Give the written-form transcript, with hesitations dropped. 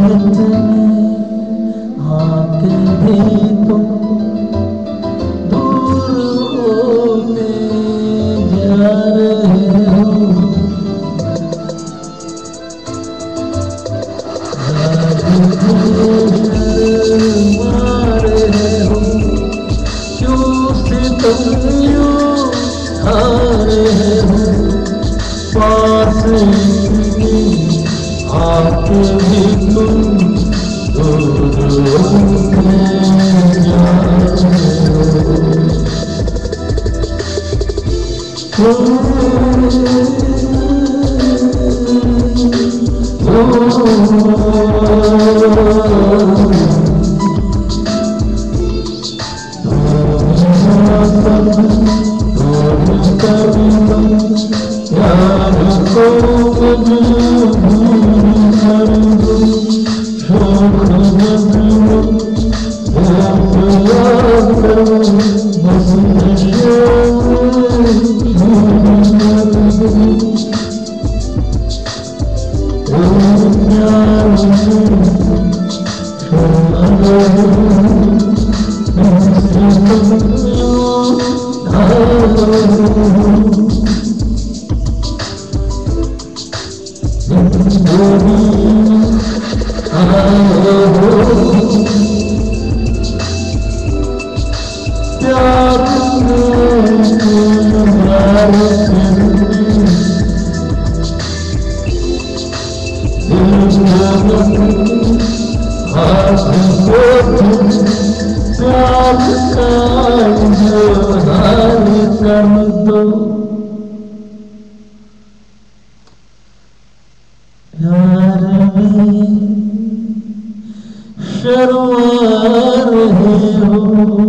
आके भी तुम दूर होते जा रहे हो। शर्मा रहे हो, क्यों सितम यूं खा रहे हो। पास आके भी तुम दूर होते जा रहे हो। प्यार में शर्मा रहे हो।